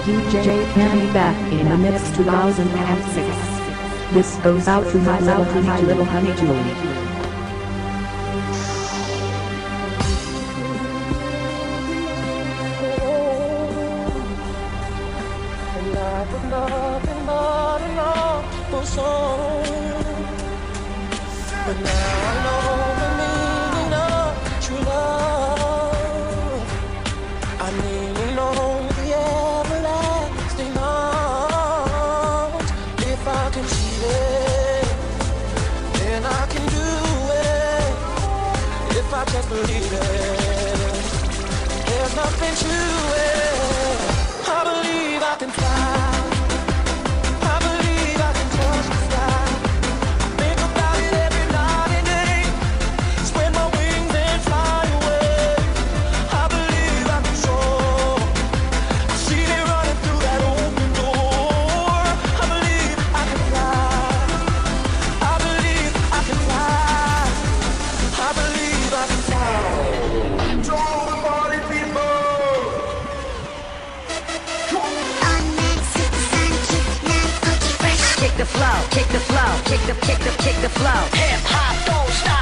DJ Kenny back in the mix 2006. This goes out to my little honey Julie. But now I know the meaning of true love. I nearly know the everlasting arms. If I can see it, then I can do it. If I just believe it, there's nothing to it. I believe I can fly. Kick the flow, kick the flow, kick the flow. Hip hop don't stop.